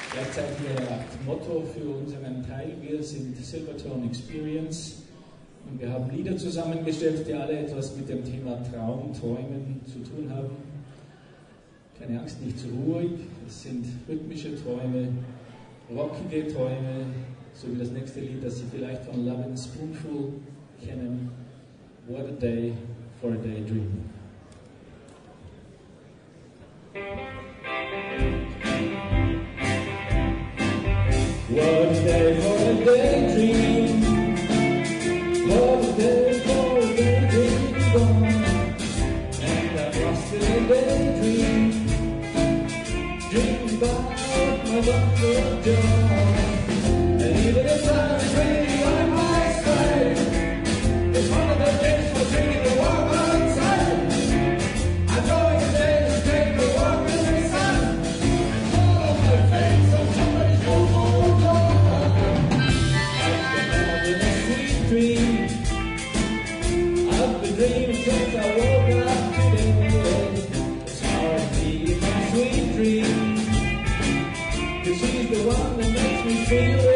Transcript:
Gleichzeitig eine Art Motto für unseren Teil. Wir sind Silvertone Experience und wir haben Lieder zusammengestellt, die alle etwas mit dem Thema Traum, Träumen zu tun haben. Keine Angst, nicht zu ruhig. Es sind rhythmische Träume, rockige Träume, so wie das nächste Lied, das Sie vielleicht von Love and Spoonful kennen. What a Day for a Daydream. What a day for a daydream. What a day for a daydream gone. And I'm lost in a daydream. Dreaming about my buffalo John. And even if I'm really on my side, it's one of the days for drinking the warm outside. I'm going to take a walk in the sun. And all my face on somebody's mobile phone. I've been having a sweet dream. I've been dreaming since I woke up today. It's hard to be in my sweet dream. 'Cause she's the one that makes me feel